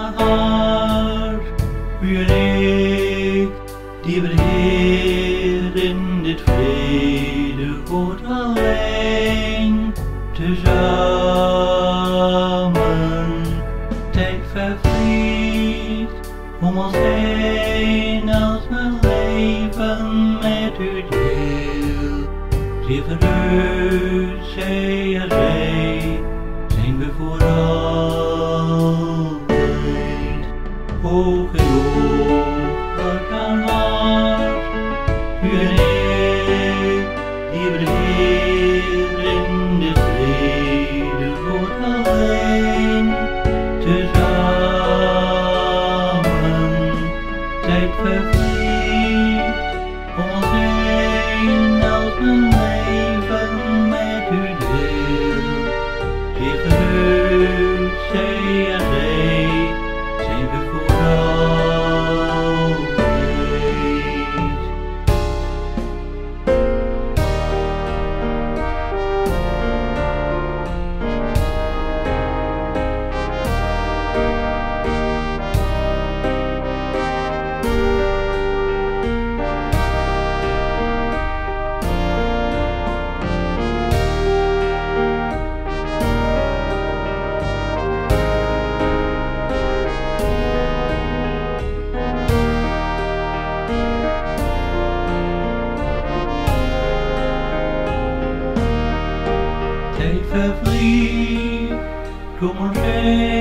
hart weer ik, die Heer in dit vrede hoort alleen. Tezamen, tijd vervliegt om ons heen als mijn leven met u deel. Zeer verheugd, zij en zij, zijn we voor altijd. Oog in oog, hart aan hart, u en ik, die Heer in de vrede wordt alleen. Tezamen, tijd vervliegt om ons heen als mijn leven met u deel. Zeer verheugd, zij en zij, zijn we voor altijd. Tijd vervliegt, kom ons heen.